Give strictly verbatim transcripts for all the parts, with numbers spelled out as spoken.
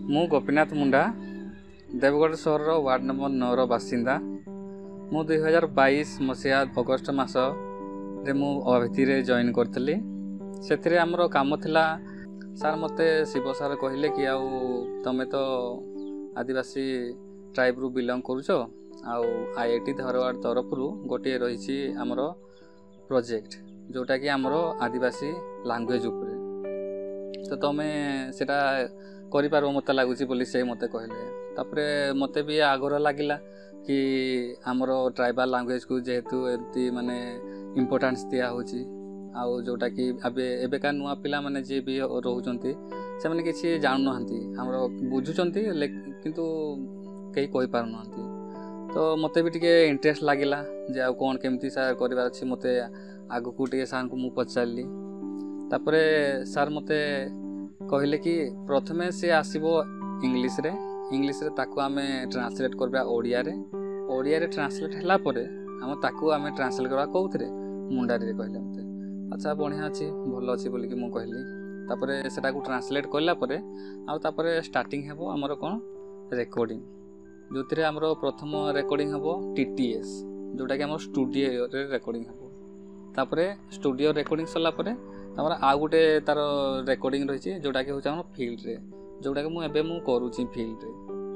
ମୁଁ ଗୋପୀନାଥ ମୁଣ୍ଡା ଦେବଗଡ଼ ସହରର ward number ନଅର ବାସିନ୍ଦା। ମୁଁ ଦୁଇ ହଜାର ବାଇଶ ମସିହା ଅଗଷ୍ଟ ମାସରେ ମୁଁ ଅଭିଥିରେ ଜଏନ୍ କରିଥିଲି। ସେଥିରେ ଆମର କାମ ଥିଲା, ସାର୍ ମୋତେ ଶିବ ସାର୍ କହିଲେ କି ଆଉ ତମେ ତ ଆଦିବାସୀ ଟ୍ରାଇବ୍ରୁ ବିଲଙ୍ଗ କରୁଛ, ଆଉ ଆଇ ଆଇ ଟି ଧାରୱାଡ଼ ତରଫରୁ ଗୋଟିଏ ରହିଛି ଆମର ପ୍ରୋଜେକ୍ଟ, ଯେଉଁଟାକି ଆମର ଆଦିବାସୀ ଲାଙ୍ଗୁଏଜ୍ ଉପରେ, ତ ତମେ ସେଇଟା କରିପାରିବ ମୋତେ ଲାଗୁଛି ବୋଲି ସେ ମୋତେ କହିଲେ। ତାପରେ ମୋତେ ବି ଆଗ୍ରହ ଲାଗିଲା କି ଆମର ଟ୍ରାଇବାଲ୍ ଲାଙ୍ଗୁଏଜ୍କୁ ଯେହେତୁ ଏମିତି ମାନେ ଇମ୍ପୋର୍ଟାନ୍ସ ଦିଆହେଉଛି, ଆଉ ଯେଉଁଟାକି ଏବେ ଏବେକା ନୂଆ ପିଲାମାନେ ଯିଏ ବି ରହୁଛନ୍ତି ସେମାନେ କିଛି ଜାଣୁନାହାନ୍ତି, ଆମର ବୁଝୁଛନ୍ତି କିନ୍ତୁ କେହି କହିପାରୁନାହାନ୍ତି। ତ ମୋତେ ବି ଟିକେ ଇଣ୍ଟରେଷ୍ଟ ଲାଗିଲା ଯେ ଆଉ କ'ଣ କେମିତି ସାର୍ କରିବାର ଅଛି। ମୋତେ ଆଗକୁ ଟିକେ ସାର୍ଙ୍କୁ ମୁଁ ପଚାରିଲି। ତାପରେ ସାର୍ ମୋତେ କହିଲେ କି ପ୍ରଥମେ ସେ ଆସିବ ଇଂଲିଶରେ ଇଂଲିଶରେ ତାକୁ ଆମେ ଟ୍ରାନ୍ସଲେଟ୍ କରିବା ଓଡ଼ିଆରେ ଓଡ଼ିଆରେ ଟ୍ରାନ୍ସଲେଟ୍ ହେଲା ପରେ ଆମେ ତାକୁ ଆମେ ଟ୍ରାନ୍ସଲେଟ୍ କରିବା କେଉଁଥିରେ, ମୁଣ୍ଡାରୀରେ କହିଲେ ମୋତେ। ଆଚ୍ଛା ବଢ଼ିଆ ଅଛି, ଭଲ ଅଛି ବୋଲିକି ମୁଁ କହିଲି। ତାପରେ ସେଟାକୁ ଟ୍ରାନ୍ସଲେଟ୍ କଲା ପରେ ଆଉ ତାପରେ ଷ୍ଟାର୍ଟିଂ ହେବ ଆମର କ'ଣ ରେକର୍ଡ଼ିଂ, ଯେଉଁଥିରେ ଆମର ପ୍ରଥମ ରେକର୍ଡ଼ିଂ ହେବ ଟି ଟି ଏସ୍, ଯେଉଁଟାକି ଆମର ଷ୍ଟୁଡ଼ିଓରେ ରେକର୍ଡ଼ିଂ ହେବ। ତାପରେ ଷ୍ଟୁଡ଼ିଓ ରେକର୍ଡ଼ିଂ ସରିଲା ପରେ ଆମର ଆଉ ଗୋଟେ ତା'ର ରେକର୍ଡ଼ିଂ ରହିଛି, ଯେଉଁଟାକି ହେଉଛି ଆମର ଫିଲ୍ଡରେ, ଯେଉଁଟାକି ମୁଁ ଏବେ ମୁଁ କରୁଛି ଫିଲ୍ଡରେ।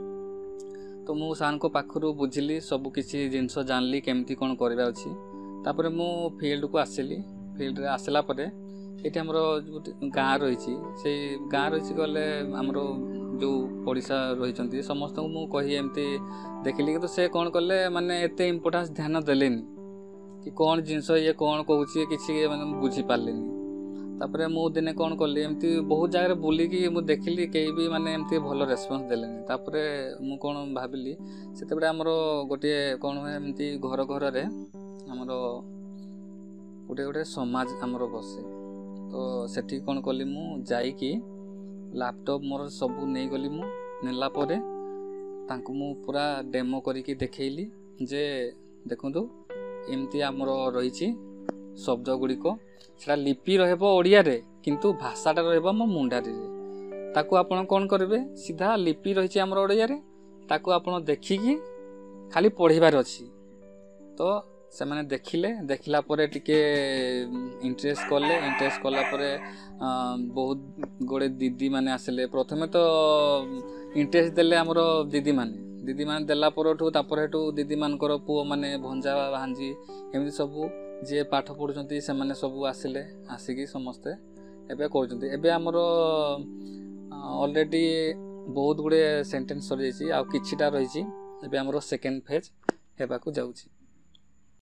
ତ ମୁଁ ସାର୍ଙ୍କ ପାଖରୁ ବୁଝିଲି, ସବୁ କିଛି ଜିନିଷ ଜାଣିଲି କେମିତି କ'ଣ କରିବା ଅଛି। ତାପରେ ମୁଁ ଫିଲ୍ଡକୁ ଆସିଲି। ଫିଲ୍ଡରେ ଆସିଲା ପରେ ଏଇଠି ଆମର ଗୋଟେ ଗାଁ ରହିଛି, ସେଇ ଗାଁ ରହିଛି ଗଲେ ଆମର ଯେଉଁ ପଡ଼ିଶା ରହିଛନ୍ତି ସମସ୍ତଙ୍କୁ ମୁଁ କହି ଏମିତି ଦେଖିଲି, କିନ୍ତୁ ସେ କ'ଣ କଲେ ମାନେ ଏତେ ଇମ୍ପୋର୍ଟାନ୍ସ ଧ୍ୟାନ ଦେଲେନି କି କ'ଣ ଜିନିଷ ଇଏ କ'ଣ କହୁଛି କିଛି ମାନେ ମୁଁ ବୁଝିପାରିଲିନି। ତାପରେ ମୁଁ ଦିନେ କ'ଣ କଲି, ଏମିତି ବହୁତ ଜାଗାରେ ବୁଲିକି ମୁଁ ଦେଖିଲି କେହି ବି ମାନେ ଏମିତି ଭଲ ରେସ୍ପନ୍ସ ଦେଲେନି। ତାପରେ ମୁଁ କ'ଣ ଭାବିଲି, ସେତେବେଳେ ଆମର ଗୋଟିଏ କ'ଣ ହୁଏ ଏମିତି ଘର ଘରରେ ଆମର ଗୋଟେ ଗୋଟେ ସମାଜ ଆମର ବସେ। ତ ସେଠି କ'ଣ କଲି, ମୁଁ ଯାଇକି ଲ୍ୟାପଟପ୍ ମୋର ସବୁ ନେଇଗଲି। ମୁଁ ନେଲା ପରେ ତାଙ୍କୁ ମୁଁ ପୁରା ଡେମୋ କରିକି ଦେଖେଇଲି ଯେ ଦେଖନ୍ତୁ ଏମିତି ଆମର ରହିଛି ଶବ୍ଦ ଗୁଡ଼ିକ, ସେଟା ଲିପି ରହିବ ଓଡ଼ିଆରେ କିନ୍ତୁ ଭାଷାଟା ରହିବ ଆମ ମୁଣ୍ଡାରୀରେ। ତାକୁ ଆପଣ କ'ଣ କରିବେ, ସିଧା ଲିପି ରହିଛି ଆମର ଓଡ଼ିଆରେ, ତାକୁ ଆପଣ ଦେଖିକି ଖାଲି ପଢ଼ିବାର ଅଛି। ତ ସେମାନେ ଦେଖିଲେ, ଦେଖିଲା ପରେ ଟିକେ ଇଣ୍ଟରେଷ୍ଟ କଲେ। ଇଣ୍ଟରେଷ୍ଟ କଲା ପରେ ବହୁତ ଗୁଡ଼ିଏ ଦିଦିମାନେ ଆସିଲେ। ପ୍ରଥମେ ତ ଇଣ୍ଟରେଷ୍ଟ ଦେଲେ ଆମର ଦିଦିମାନେ ଦିଦିମାନେ ଦେଲା ପରଠୁ ତାପରେ ହେଠୁ ଦିଦିମାନଙ୍କର ପୁଅମାନେ, ଭଞ୍ଜା ଭାଞ୍ଜି ଏମିତି ସବୁ ଯିଏ ପାଠ ପଢ଼ୁଛନ୍ତି ସେମାନେ ସବୁ ଆସିଲେ। ଆସିକି ସମସ୍ତେ ଏବେ କରୁଛନ୍ତି। ଏବେ ଆମର ଅଲରେଡ଼ି ବହୁତ ଗୁଡ଼ିଏ ସେଣ୍ଟେନ୍ସ ସରିଯାଇଛି, ଆଉ କିଛିଟା ରହିଛି। ଏବେ ଆମର ସେକେଣ୍ଡ ଫେଜ୍ ହେବାକୁ ଯାଉଛି।